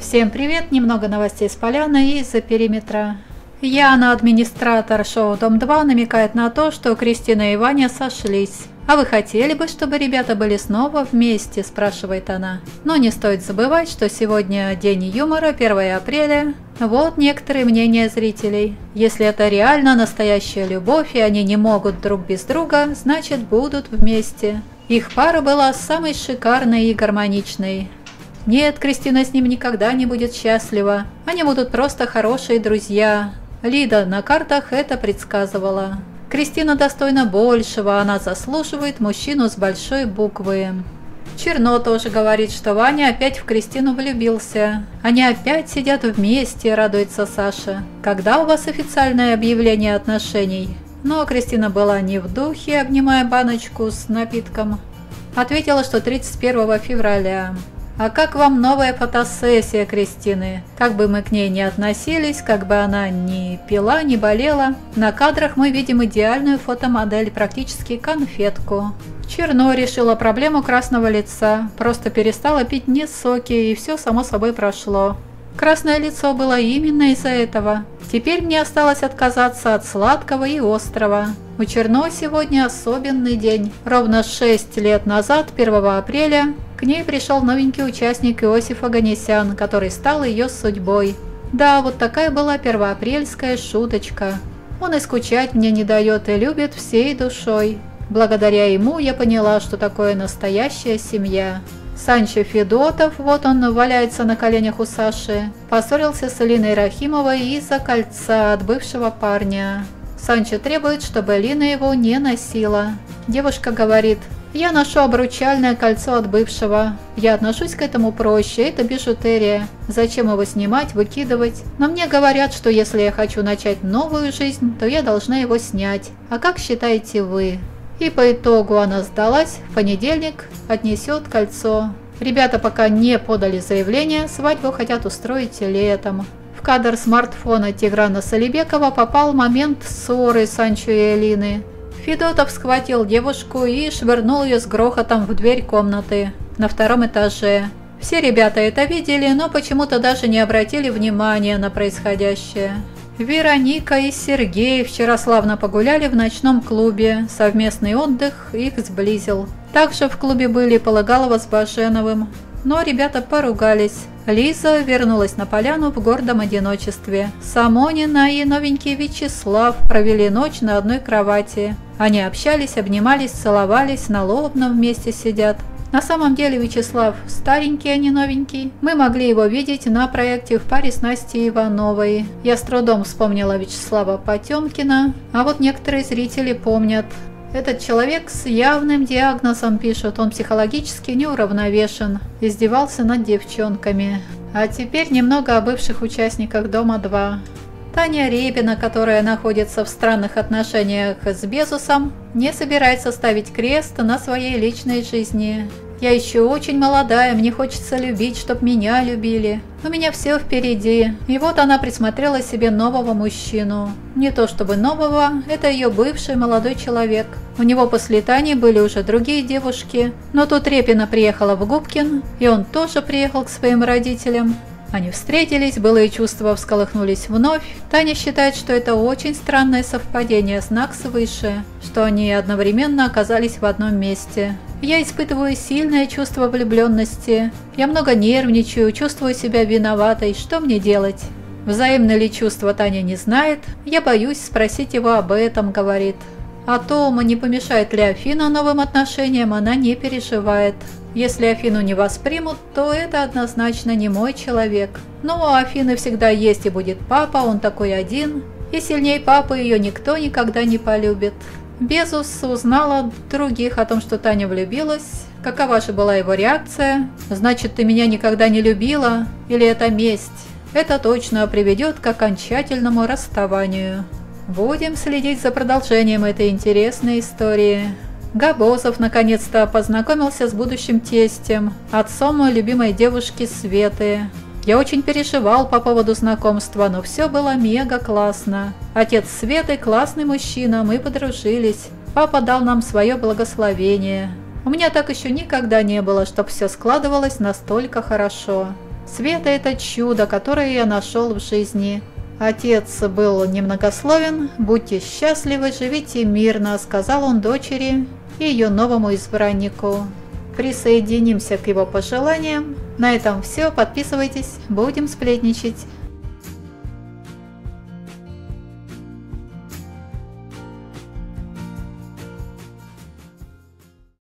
Всем привет! Немного новостей с поляны и из-за периметра. Яна, администратор шоу Дом-2, намекает на то, что Кристина и Ваня сошлись. «А вы хотели бы, чтобы ребята были снова вместе?» – спрашивает она. Но не стоит забывать, что сегодня день юмора, 1 апреля. Вот некоторые мнения зрителей. Если это реально настоящая любовь и они не могут друг без друга, значит будут вместе. Их пара была самой шикарной и гармоничной. Нет, Кристина с ним никогда не будет счастлива. Они будут просто хорошие друзья. Лида на картах это предсказывала. Кристина достойна большего, она заслуживает мужчину с большой буквы. Черно тоже говорит, что Ваня опять в Кристину влюбился. Они опять сидят вместе, радуется Саша. Когда у вас официальное объявление отношений? Но Кристина была не в духе, обнимая баночку с напитком. Ответила, что 31 февраля. А как вам новая фотосессия Кристины? Как бы мы к ней ни относились, как бы она ни пила, ни болела, на кадрах мы видим идеальную фотомодель, практически конфетку. Черно решила проблему красного лица, просто перестала пить не соки, и все само собой прошло. Красное лицо было именно из-за этого. Теперь мне осталось отказаться от сладкого и острого. У Черно сегодня особенный день. Ровно 6 лет назад, 1 апреля, к ней пришел новенький участник Иосиф Оганесян, который стал ее судьбой. Да, вот такая была первоапрельская шуточка. Он и скучать мне не дает и любит всей душой. Благодаря ему я поняла, что такое настоящая семья. Санчо Федотов, вот он валяется на коленях у Саши, поссорился с Линой Рахимовой из-за кольца от бывшего парня. Санчо требует, чтобы Лина его не носила. Девушка говорит: «Я ношу обручальное кольцо от бывшего. Я отношусь к этому проще, это бижутерия. Зачем его снимать, выкидывать? Но мне говорят, что если я хочу начать новую жизнь, то я должна его снять. А как считаете вы?» И по итогу она сдалась, в понедельник отнесет кольцо. Ребята пока не подали заявление, свадьбу хотят устроить летом. В кадр смартфона Тиграна Салибекова попал момент ссоры Санчо и Элины. Федотов схватил девушку и швырнул ее с грохотом в дверь комнаты на 2-м этаже. Все ребята это видели, но почему-то даже не обратили внимания на происходящее. Вероника и Сергей вчера славно погуляли в ночном клубе. Совместный отдых их сблизил. Также в клубе были Полыгалова с Баженовым. Но ребята поругались. Лиза вернулась на поляну в гордом одиночестве. Самонина и новенький Вячеслав провели ночь на одной кровати. Они общались, обнимались, целовались, на Лобном вместе сидят. На самом деле Вячеслав старенький, а не новенький. Мы могли его видеть на проекте в паре с Настей Ивановой. Я с трудом вспомнила Вячеслава Потемкина, а вот некоторые зрители помнят. Этот человек с явным диагнозом, пишут, он психологически неуравновешен, издевался над девчонками. А теперь немного о бывших участниках Дома-2. Таня Репина, которая находится в странных отношениях с Безусом, не собирается ставить крест на своей личной жизни. «Я еще очень молодая, мне хочется любить, чтоб меня любили. У меня все впереди». И вот она присмотрела себе нового мужчину. Не то чтобы нового, это ее бывший молодой человек. У него после Тани были уже другие девушки, но тут Репина приехала в Губкин, и он тоже приехал к своим родителям. Они встретились, былые чувства всколыхнулись вновь. Таня считает, что это очень странное совпадение, знак свыше, что они одновременно оказались в одном месте. «Я испытываю сильное чувство влюбленности. Я много нервничаю, чувствую себя виноватой. Что мне делать?» Взаимны ли чувства, Таня не знает. «Я боюсь спросить его об этом», говорит. О том, не помешает ли Афина новым отношениям, она не переживает. Если Афину не воспримут, то это однозначно не мой человек. Но у Афины всегда есть и будет папа, он такой один. И сильней папы ее никто никогда не полюбит. Безус узнал от других о том, что Таня влюбилась. Какова же была его реакция? «Значит, ты меня никогда не любила? Или это месть?» Это точно приведет к окончательному расставанию. Будем следить за продолжением этой интересной истории. Габозов наконец-то познакомился с будущим тестем, отцом любимой девушки Светы. Я очень переживал по поводу знакомства, но все было мега классно. Отец Светы классный мужчина, мы подружились. Папа дал нам свое благословение. У меня так еще никогда не было, чтобы все складывалось настолько хорошо. Света – это чудо, которое я нашел в жизни. Отец был немногословен, будьте счастливы, живите мирно, сказал он дочери и ее новому избраннику. Присоединимся к его пожеланиям. На этом все, подписывайтесь, будем сплетничать.